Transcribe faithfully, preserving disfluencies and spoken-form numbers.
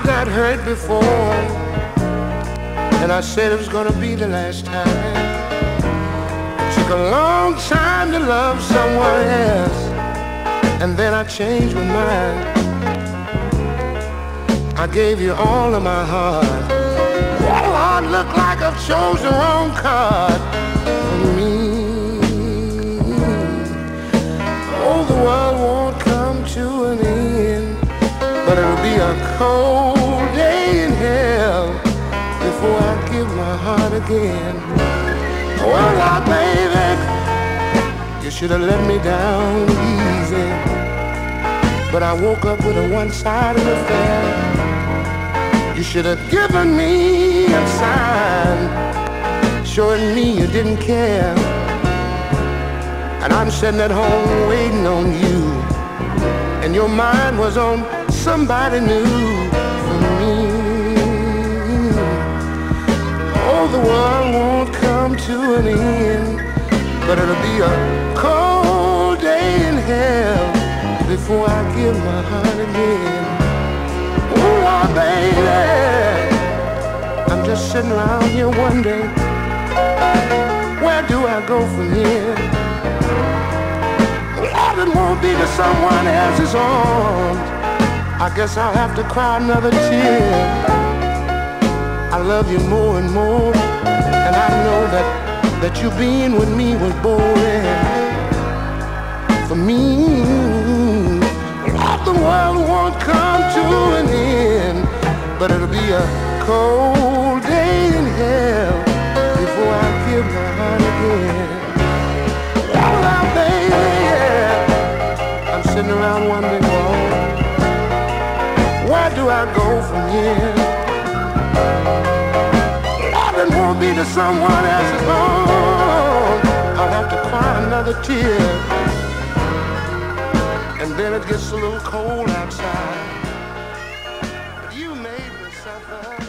got hurt before, and I said it was gonna be the last time. It took a long time to love someone else, and then I changed my mind. I gave you all of my heart. Well, I look like I've chose the wrong card for me. Oh, the world won't come to an end, but it'll be a cold day in hell before I give my heart again. Well, now, baby, you should have let me down easy, but I woke up with a one-sided affair. You should have given me a sign showing me you didn't care. And I'm sitting at home waiting on you, and your mind was on somebody new for me. Oh, the world won't come to an end, but it'll be a cold day in hell before I give my heart again. Oh, baby, I'm just sitting around here wondering, where do I go from here? Lord, it won't be to someone else's arms. I guess I'll have to cry another tear. I love you more and more, and I know that, that you being with me was boring. For me, Lord, the world won't come to an end, but it'll be a cold day in hell before I give my heart again. Oh, now, baby, yeah. I'm sitting around wondering, oh, where do I go from here? Lord, it won't be to someone else's home. I'll have to cry another tear, and then it gets a little cold outside. But you made me suffer.